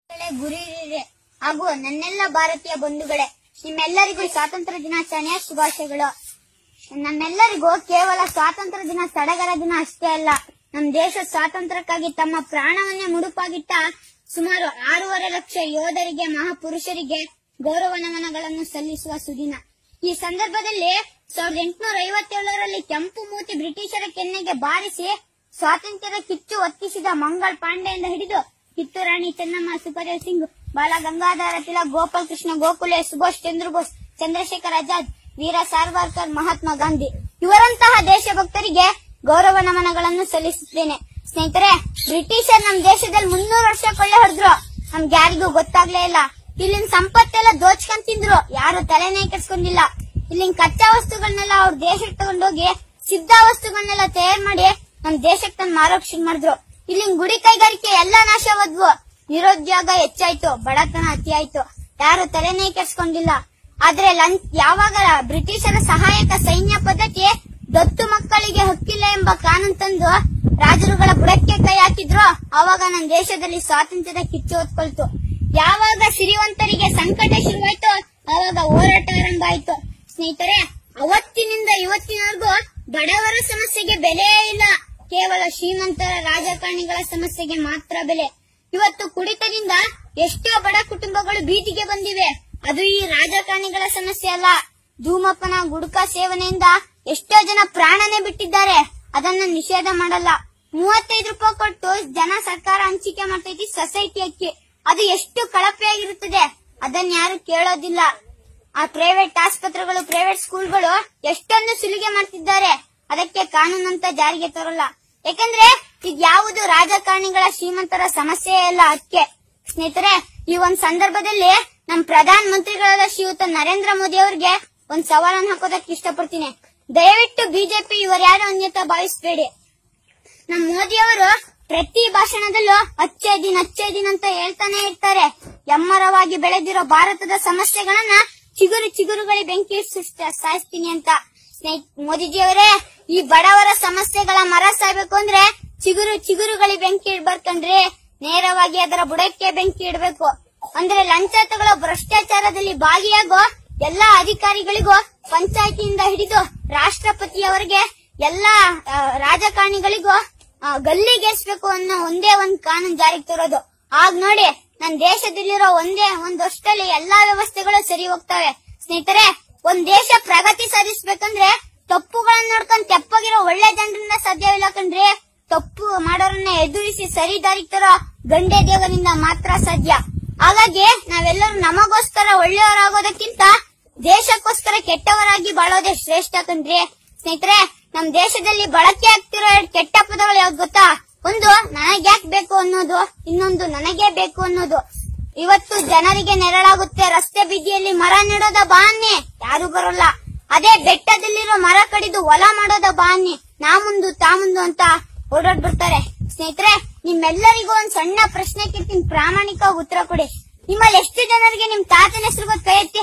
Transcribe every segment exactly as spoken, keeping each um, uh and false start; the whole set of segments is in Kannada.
ಗುರುಹಿರಿಯರೇ ಹಾಗೂ ನನ್ನೆಲ್ಲ ಭಾರತೀಯ ಬಂಧುಗಳೇ, ನಿಮ್ಮೆಲ್ಲರಿಗೂ ಸ್ವಾತಂತ್ರ್ಯ ದಿನಾಚರಣೆಯ ಶುಭಾಶಯಗಳು. ನಮ್ಮೆಲ್ಲರಿಗೂ ಕೇವಲ ಸ್ವಾತಂತ್ರ್ಯ ದಿನ ಸಡಗರ ದಿನ ಅಷ್ಟೇ ಅಲ್ಲ, ನಮ್ಮ ದೇಶದ ಸ್ವಾತಂತ್ರ್ಯಕ್ಕಾಗಿ ತಮ್ಮ ಪ್ರಾಣವನ್ನೇ ಮುಡುಪಾಗಿಟ್ಟ ಸುಮಾರು ಆರೂವರೆ ಲಕ್ಷ ಯೋಧರಿಗೆ, ಮಹಾಪುರುಷರಿಗೆ ಗೌರವ ನಮನಗಳನ್ನು ಸಲ್ಲಿಸುವ ಸುದಿನ. ಈ ಸಂದರ್ಭದಲ್ಲಿ ಸಾವಿರದ ಎಂಟುನೂರ ಐವತ್ತೇಳರಲ್ಲಿ ಕೆಂಪು ಮೂತಿ ಬ್ರಿಟಿಷರ ಕೆನ್ನೆಗೆ ಬಾರಿಸಿ ಸ್ವಾತಂತ್ರ್ಯದ ಕಿಚ್ಚು ಒತ್ತಿಸಿದ ಮಂಗಳ್ ಪಾಂಡೆಯಿಂದ ಹಿಡಿದು ಕಿತ್ತೂರು ರಾಣಿ ಚೆನ್ನಮ್ಮ, ಸುಖದೇವ್ ಸಿಂಗ್, ಬಾಲ ಗಂಗಾಧರ ತಿಲಕ್, ಗೋಪಾಲ್ ಕೃಷ್ಣ ಗೋಖಲೆ, ಸುಭಾಷ್ ಚಂದ್ರ ಬೋಸ್, ಚಂದ್ರಶೇಖರ್ ಆಜಾದ್, ವೀರ ಸಾವರ್ಕರ್, ಮಹಾತ್ಮ ಗಾಂಧಿ ಇವರಂತಹ ದೇಶಭಕ್ತರಿಗೆ ಗೌರವ ನಮನಗಳನ್ನು ಸಲ್ಲಿಸುತ್ತೇನೆ. ಸ್ನೇಹಿತರೆ, ಬ್ರಿಟಿಷರ್ ನಮ್ಮ ದೇಶದಲ್ಲಿ ಮುನ್ನೂರು ವರ್ಷ ಕೊಳ್ಳೆ ಹೊಡೆದ್ರು, ನಮ್ಗೆ ಯಾರಿಗೂ ಗೊತ್ತಾಗ್ಲೇ ಇಲ್ಲ. ಇಲ್ಲಿನ ಸಂಪತ್ತೆಲ್ಲ ದೋಚ್ಕೊಂಡ್ ತಿಂದ್ರು, ಯಾರು ತಲೆನೇ ಕೆಡ್ಸ್ಕೊಂಡಿಲ್ಲ. ಇಲ್ಲಿನ ಕಚ್ಚಾ ವಸ್ತುಗಳನ್ನೆಲ್ಲ ಅವ್ರ ದೇಶಕ್ಕೆ ತಗೊಂಡೋಗಿ ಸಿದ್ಧ ವಸ್ತುಗಳನ್ನೆಲ್ಲ ತಯಾರು ಮಾಡಿ ನಮ್ ದೇಶಕ್ಕೆ ತಂದು ಮಾರೋಕ್ ಶುರು ಮಾಡಿದ್ರು. ಇಲ್ಲಿನ ಗುಡಿ ಕೈಗಾರಿಕೆ ಎಲ್ಲಾ ನಾಶವಾದ್ವು, ನಿರುದ್ಯೋಗ ಹೆಚ್ಚಾಯ್ತು, ಬಡತನ ಅತಿ ಆಯ್ತು, ಯಾರು ತಲೆನೇ ಕೆಡ್ಸ್ಕೊಂಡಿಲ್ಲ. ಆದ್ರೆ ಲಂಚ್ ಯಾವಾಗ ಬ್ರಿಟಿಷರ ಸಹಾಯಕ ಸೈನ್ಯ ಪದ್ಧತಿ ದತ್ತು ಮಕ್ಕಳಿಗೆ ಹಕ್ಕಿಲ್ಲ ಎಂಬ ಕಾನೂನು ತಂದು ರಾಜರುಗಳ ಬುಡಕ್ಕೆ ಕೈ ಹಾಕಿದ್ರು, ಆವಾಗ ನಮ್ಮ ದೇಶದಲ್ಲಿ ಸ್ವಾತಂತ್ರ್ಯದ ಕಿಚ್ಚು ಹೊತ್ಕೊಳ್ತು. ಯಾವಾಗ ಸಿರಿವಂತರಿಗೆ ಸಂಕಟ ಶುರುವಾಯ್ತು, ಆವಾಗ ಹೋರಾಟ ಆರಂಭ ಆಯ್ತು. ಸ್ನೇಹಿತರೆ, ಅವತ್ತಿನಿಂದ ಇವತ್ತಿನವರೆಗೂ ಬಡವರ ಸಮಸ್ಯೆಗೆ ಬೆಲೆಯೇ ಇಲ್ಲ, ಕೇವಲ ಶ್ರೀಮಂತರ ರಾಜಕಾರಣಿಗಳ ಸಮಸ್ಯೆಗೆ ಮಾತ್ರ ಬೆಲೆ. ಇವತ್ತು ಕುಡಿತದಿಂದ ಎಷ್ಟೋ ಬಡ ಕುಟುಂಬಗಳು ಬೀದಿಗೆ ಬಂದಿವೆ, ಅದು ಈ ರಾಜಕಾರಣಿಗಳ ಸಮಸ್ಯೆ ಅಲ್ಲ. ಧೂಮಪಾನ, ಗುಡ್ಕಾ ಸೇವನೆಯಿಂದ ಎಷ್ಟೋ ಜನ ಪ್ರಾಣನೇ ಬಿಟ್ಟಿದ್ದಾರೆ, ಅದನ್ನ ನಿಷೇಧ ಮಾಡಲ್ಲ. ಮೂವತ್ತೈದು ರೂಪಾಯಿ ಕೊಟ್ಟು ಜನ ಸರ್ಕಾರ ಹಂಚಿಕೆ ಮಾಡ್ತೈತಿ ಸೊಸೈಟಿ ಅಕ್ಕಿ, ಅದು ಎಷ್ಟು ಕಳಪೆಯಾಗಿರುತ್ತದೆ, ಅದನ್ನ ಯಾರು ಕೇಳೋದಿಲ್ಲ. ಆ ಪ್ರೈವೇಟ್ ಆಸ್ಪತ್ರೆಗಳು, ಪ್ರೈವೇಟ್ ಸ್ಕೂಲ್ಗಳು ಎಷ್ಟೊಂದು ಸುಲಿಗೆ ಮಾಡ್ತಿದ್ದಾರೆ, ಅದಕ್ಕೆ ಕಾನೂನು ಅಂತ ಜಾರಿಗೆ ತರೋಲ್ಲ. ಯಾಕಂದ್ರೆ ಇದು ಯಾವುದು ರಾಜಕಾರಣಿಗಳ ಶ್ರೀಮಂತರ ಸಮಸ್ಯೆ ಅಲ್ಲ ಅದಕ್ಕೆ. ಸ್ನೇಹಿತರೆ, ಈ ಒಂದ್ ಸಂದರ್ಭದಲ್ಲಿ ನಮ್ ಪ್ರಧಾನ ಮಂತ್ರಿಗಳಾದ ಶ್ರೀಯುತ ನರೇಂದ್ರ ಮೋದಿ ಅವರಿಗೆ ಒಂದ್ ಸವಾಲನ್ನು ಹಾಕೋದಕ್ಕೆ ಇಷ್ಟಪಡ್ತೀನಿ. ದಯವಿಟ್ಟು ಬಿಜೆಪಿ ಇವರ್ಯಾರು ಅನ್ಯತಾ ಭಾವಿಸಬೇಡಿ. ನಮ್ ಮೋದಿ ಅವರು ಪ್ರತಿ ಭಾಷಣದಲ್ಲೂ ಅಚ್ಚೇ ದಿನ ಅಚ್ಚೇ ದಿನ ಅಂತ ಹೇಳ್ತಾನೆ ಇರ್ತಾರೆ. ಎಮ್ಮರವಾಗಿ ಬೆಳೆದಿರೋ ಭಾರತದ ಸಮಸ್ಯೆಗಳನ್ನ ಚಿಗುರು ಚಿಗುರುಗಳಿಗೆ ಬೆಂಕಿ ಸಾಯಿಸ್ತೀನಿ ಅಂತ. ಸ್ನೇಹಿತ ಮೋದಿಜಿಯವರೇ, ಈ ಬಡವರ ಸಮಸ್ಯೆಗಳ ಮರ ಸಾಯ್ಬೇಕು ಅಂದ್ರೆ ಚಿಗುರು ಚಿಗುರುಗಳಿಗೆ ಬೆಂಕಿ ಇಡ್ಬಾರ್ಕಂಡ್ರಿ, ನೇರವಾಗಿ ಅದರ ಬುಡಕ್ಕೆ ಬೆಂಕಿ ಇಡಬೇಕು. ಅಂದ್ರೆ ಲಂಚ ತಗೊಳ್ಳೋ ಭ್ರಷ್ಟಾಚಾರದಲ್ಲಿ ಭಾಗಿಯಾಗೋ ಎಲ್ಲಾ ಅಧಿಕಾರಿಗಳಿಗೂ, ಪಂಚಾಯತಿಯಿಂದ ಹಿಡಿದು ರಾಷ್ಟ್ರಪತಿಯವರಿಗೆ ಎಲ್ಲಾ ರಾಜಕಾರಣಿಗಳಿಗೂ ಗಲ್ಲಿಗೇರಿಸಬೇಕು ಅನ್ನೋ ಒಂದೇ ಒಂದ್ ಕಾನೂನು ಜಾರಿಗೆ ತರೋದು. ಆಗ ನೋಡಿ ನನ್ನ ದೇಶದಲ್ಲಿರೋ ಒಂದೇ ಒಂದ್ ವರ್ಷದಲ್ಲಿ ಎಲ್ಲಾ ವ್ಯವಸ್ಥೆಗಳು ಸರಿ ಹೋಗ್ತವೆ. ಸ್ನೇಹಿತರೆ, ಒಂದ್ ದೇಶ ಪ್ರಗತಿ ಸಾಧಿಸಬೇಕಂದ್ರೆ ತಪ್ಪುಗಳನ್ನ ನೋಡ್ಕೊಂಡ್ ತೆಪ್ಪಗಿರೋ ಒಳ್ಳೆ ಜನರನ್ನ ಸಾಧ್ಯವಿಲ್ಲ ಕಣ್ರಿ. ತಪ್ಪು ಮಾಡೋರನ್ನ ಎದುರಿಸಿ ಸರಿ ದಾರಿ ತರೋ ಗಂಡೆ ದೇವರಿಂದ ಮಾತ್ರ ಸಾಧ್ಯ. ಹಾಗಾಗಿ ನಾವೆಲ್ಲರೂ ನಮಗೋಸ್ಕರ ಒಳ್ಳೆಯವರಾಗೋದಕ್ಕಿಂತ ದೇಶಕ್ಕೋಸ್ಕರ ಕೆಟ್ಟವರಾಗಿ ಬಾಳೋದೇ ಶ್ರೇಷ್ಠ ಕಣ್ರಿ. ಸ್ನೇಹಿತರೆ, ನಮ್ ದೇಶದಲ್ಲಿ ಬಳಕೆ ಆಗ್ತಿರೋ ಎರಡು ಕೆಟ್ಟ ಪದಗಳು ಯಾವ್ದು ಗೊತ್ತಾ? ಒಂದು ನನಗ್ಯಾಕ್ ಬೇಕು ಅನ್ನೋದು, ಇನ್ನೊಂದು ನನಗೇ ಬೇಕು ಅನ್ನೋದು. ಇವತ್ತು ಜನರಿಗೆ ನೆರಳಾಗುತ್ತೆ ರಸ್ತೆ ಬೀದಿಯಲ್ಲಿ ಮರ ನೆಡೋದ ಬಾನ್ನಿ, ಯಾರು ಬರೋಲ್ಲ. ಅದೇ ಬೆಟ್ಟದಲ್ಲಿರೋ ಮರ ಕಡಿದು ಹೊಲ ಮಾಡೋದ ಬಾನ್ನಿ, ನಾ ಮುಂದು ತಾ ಮುಂದು ಅಂತ ಓಡಾಡ್ ಬರ್ತಾರೆ. ಸ್ನೇಹಿತರೆ, ನಿಮ್ಮೆಲ್ಲರಿಗೂ ಒಂದ್ ಸಣ್ಣ ಪ್ರಶ್ನೆ ಕೇಳ್ತೀನಿ, ಪ್ರಾಮಾಣಿಕವಾಗಿ ಉತ್ತರ ಕೊಡಿ. ನಿಮ್ಮಲ್ಲಿ ಎಷ್ಟು ಜನರಿಗೆ ನಿಮ್ ತಾತನ ಹೆಸರು ಗೊತ್ತು? ಕೈ ಎತ್ತಿ.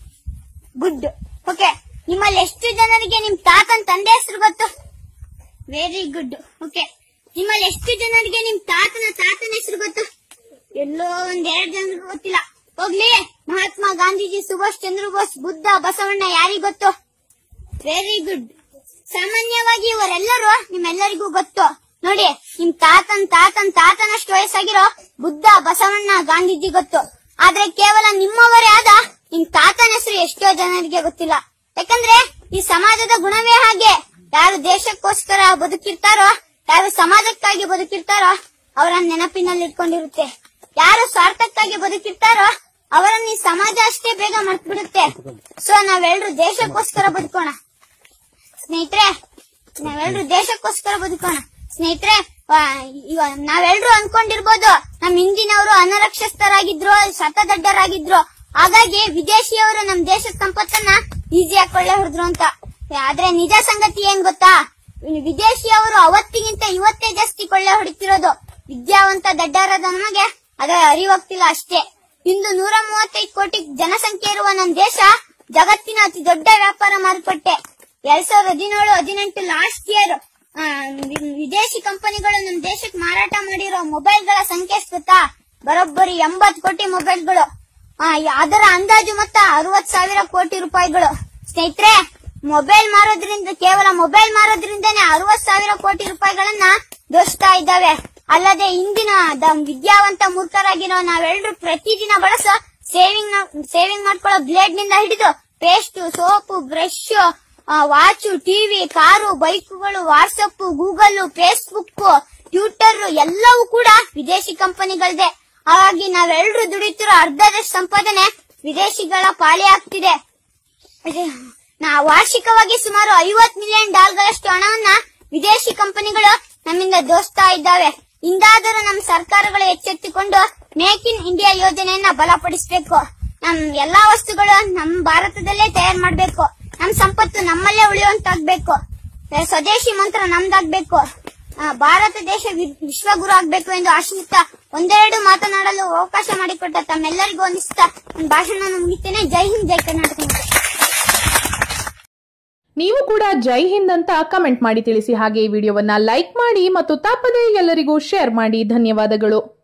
ಗುಡ್. ಓಕೆ. ನಿಮ್ಮಲ್ಲಿ ಎಷ್ಟು ಜನರಿಗೆ ನಿಮ್ ತಾತನ ತಂದೆ ಹೆಸರು ಗೊತ್ತು? Very good. ಓಕೆ. ನಿಮ್ಮಲ್ಲಿ ಎಷ್ಟು ಜನರಿಗೆ ನಿಮ್ ತಾತನ ತಾತನ ಹೆಸರು ಗೊತ್ತು? ಎಲ್ಲೋ ಒಂದ್ ಎರಡ್ ಜನರಿಗೆ ಗೊತ್ತಿಲ್ಲ. ಹೋಗ್ಲಿ, ಮಹಾತ್ಮ ಗಾಂಧೀಜಿ, ಸುಭಾಷ್ ಚಂದ್ರ ಬೋಸ್, ಬುದ್ಧ, ಬಸವಣ್ಣ ಯಾರಿಗ್ ಗೊತ್ತು? Very good. ಸಾಮಾನ್ಯವಾಗಿ ಇವರೆಲ್ಲರೂ ನಿಮ್ಮೆಲ್ಲರಿಗೂ ಗೊತ್ತು. ನೋಡಿ, ನಿಮ್ ತಾತನ್ ತಾತನ್ ತಾತನಷ್ಟು ವಯಸ್ಸಾಗಿರೋ ಬುದ್ಧ, ಬಸವಣ್ಣ, ಗಾಂಧೀಜಿ ಗೊತ್ತು. ಆದ್ರೆ ಕೇವಲ ನಿಮ್ಮವರೇ ಆದ ನಿಮ್ ತಾತನ ಹೆಸರು ಎಷ್ಟೋ ಜನರಿಗೆ ಗೊತ್ತಿಲ್ಲ. ಯಾಕಂದ್ರೆ ಈ ಸಮಾಜದ ಗುಣವೇ ಹಾಗೆ. ಯಾರು ದೇಶಕ್ಕೋಸ್ಕರ ಬದುಕಿರ್ತಾರೋ, ಯಾರು ಸಮಾಜಕ್ಕಾಗಿ ಬದುಕಿರ್ತಾರೋ ಅವರನ್ನ ನೆನಪಿನಲ್ಲಿ ಇಟ್ಕೊಂಡಿರುತ್ತೆ. ಯಾರು ಸ್ವಾರ್ಥಕ್ಕಾಗಿ ಬದುಕಿರ್ತಾರೋ ಅವರನ್ನ ಈ ಸಮಾಜ ಅಷ್ಟೇ ಬೇಗ ಮರ್ತು ಬಿಡುತ್ತೆ. ಸೊ ನಾವೆಲ್ಲರೂ ದೇಶಕ್ಕೋಸ್ಕರ ಬದುಕೋಣ ಸ್ನೇಹಿತರೆ, ನಾವೆಲ್ಲರೂ ದೇಶಕ್ಕೋಸ್ಕರ ಬದುಕೋಣ ಸ್ನೇಹಿತರೆ. ನಾವೆಲ್ಲರೂ ಅನ್ಕೊಂಡಿರ್ಬೋದು ನಮ್ ಹಿಂದಿನವರು ಅನಕ್ಷರಸ್ಥರಾಗಿದ್ರು, ಶತದಡ್ಡರಾಗಿದ್ರು, ಹಾಗಾಗಿ ವಿದೇಶಿಯವರು ನಮ್ ದೇಶದ ಸಂಪತ್ತನ್ನ ಈಸಿಯಾಗಿ ಕೊಳ್ಳೆ ಹೊಡೆದ್ರು ಅಂತ. ಆದ್ರೆ ನಿಜ ಸಂಗತಿ ಏನ್ ಗೊತ್ತಾ? ವಿದೇಶಿಯವರು ಅವತ್ತಿಗಿಂತ ಇವತ್ತೇ ಜಾಸ್ತಿ ಕೊಳ್ಳೆ ಹೊಡಿತಿರೋದು. ವಿದ್ಯಾವಂತ ದಡ್ಡರಾದ ನಮಗೆ ಅದರ ಅರಿವಾಗ್ತಿಲ್ಲ ಅಷ್ಟೇ. ಇಂದು ನೂರ ಮೂವತ್ತೈದು ಕೋಟಿ ಜನಸಂಖ್ಯೆ ಇರುವ ನಮ್ಮ ದೇಶ ಜಗತ್ತಿನ ಅತಿ ದೊಡ್ಡ ವ್ಯಾಪಾರ ಮಾರುಕಟ್ಟೆ. ಎರಡ್ ಸಾವಿರದ ಹದಿನೇಳು ಹದಿನೆಂಟು ಲಾಸ್ಟ್ ಇಯರ್ ವಿದೇಶಿ ಕಂಪನಿಗಳು ನಮ್ಮ ದೇಶಕ್ಕೆ ಮಾರಾಟ ಮಾಡಿರೋ ಮೊಬೈಲ್ಗಳ ಸಂಖ್ಯೆ ಗೊತ್ತಾ? ಬರೋಬ್ಬರಿ ಎಂಬತ್ತು ಕೋಟಿ ಮೊಬೈಲ್ಗಳು. ಅದರ ಅಂದಾಜು ಮೊತ್ತ ಅರವತ್ ಸಾವಿರ ಕೋಟಿ ರೂಪಾಯಿಗಳು. ಸ್ನೇಹಿತರೆ, ಮೊಬೈಲ್ ಮಾರೋದ್ರಿಂದ ಕೇವಲ ಮೊಬೈಲ್ ಮಾರೋದ್ರಿಂದನೇ ಅರವತ್ ಸಾವಿರ ಕೋಟಿ ರೂಪಾಯಿಗಳನ್ನ ದೋಸ್ತಾ ಇದ್ದಾವೆ. ಅಲ್ಲದೆ ಇಂದಿನ ವಿದ್ಯಾವಂತ ಮೂರ್ಖರಾಗಿರೋ ನಾವೆಲ್ಲರೂ ಪ್ರತಿದಿನ ಬಳಸೋ ಸೇವಿಂಗ್ ಸೇವಿಂಗ್ ಮಾಡ್ಕೊಳ್ಳೋ ಬ್ಲೇಡ್ ನಿಂದ ಹಿಡಿದು paste, soap, brush, watch, TV, car, ಬೈಕುಗಳು, ವಾಟ್ಸಪ್, ಗೂಗಲ್, ಫೇಸ್ಬುಕ್, ಟ್ವಿಟರ್ ಎಲ್ಲವೂ ಕೂಡ ವಿದೇಶಿ ಕಂಪನಿಗಳದೆ. ಹಾಗಾಗಿ ನಾವೆಲ್ಲರೂ ದುಡಿತಿರೋ ಅರ್ಧದಷ್ಟು ಸಂಪಾದನೆ ವಿದೇಶಿಗಳ ಪಾಳಿ ಆಗ್ತಿದೆ. ನಾ ವಾರ್ಷಿಕವಾಗಿ ಸುಮಾರು ಐವತ್ ಮಿಲಿಯನ್ ಡಾಲರ್ಗಳಷ್ಟು ಹಣವನ್ನ ವಿದೇಶಿ ಕಂಪನಿಗಳು ನಮ್ಮಿಂದ ದೋಸ್ತಾ ಇದ್ದಾವೆ. ಇಂದಾದರೂ ನಮ್ಮ ಸರ್ಕಾರಗಳು ಎಚ್ಚೆತ್ತುಕೊಂಡು ಮೇಕ್ ಇನ್ ಇಂಡಿಯಾ ಯೋಜನೆಯನ್ನ ಬಲಪಡಿಸಬೇಕು. ನಮ್ ಎಲ್ಲಾ ವಸ್ತುಗಳು ನಮ್ಮ ಭಾರತದಲ್ಲೇ ತಯಾರು ಮಾಡಬೇಕು. ನಮ್ ಸಂಪತ್ತು ನಮ್ಮಲ್ಲೇ ಉಳಿಯುವಂತಾಗ್ಬೇಕು. ಸ್ವದೇಶಿ ಮಂತ್ರ ನಮ್ದಾಗ್ಬೇಕು. ಭಾರತ ದೇಶ ವಿಶ್ವಗುರು ಆಗ್ಬೇಕು ಎಂದು ಆಶಿಸುತ್ತಾ ಒಂದೆರಡು ಮಾತನಾಡಲು ಅವಕಾಶ ಮಾಡಿಕೊಟ್ಟ ತಮ್ಮೆಲ್ಲರಿಗೂ ವಂದಿಸುತ್ತಾ ನನ್ನ ಭಾಷಣ ಮುಗಿತೇನೆ. ಜೈ ಹಿಂದ್, ಜೈ ಕರ್ನಾಟಕ. ನೀವು ಕೂಡ ಜೈ ಹಿಂದ್ ಅಂತ ಕಮೆಂಟ್ ಮಾಡಿ ತಿಳಿಸಿ. ಹಾಗೆ ಈ ವಿಡಿಯೋವನ್ನ ಲೈಕ್ ಮಾಡಿ ಮತ್ತು ತಪ್ಪದೇ ಎಲ್ಲರಿಗೂ ಶೇರ್ ಮಾಡಿ. ಧನ್ಯವಾದಗಳು.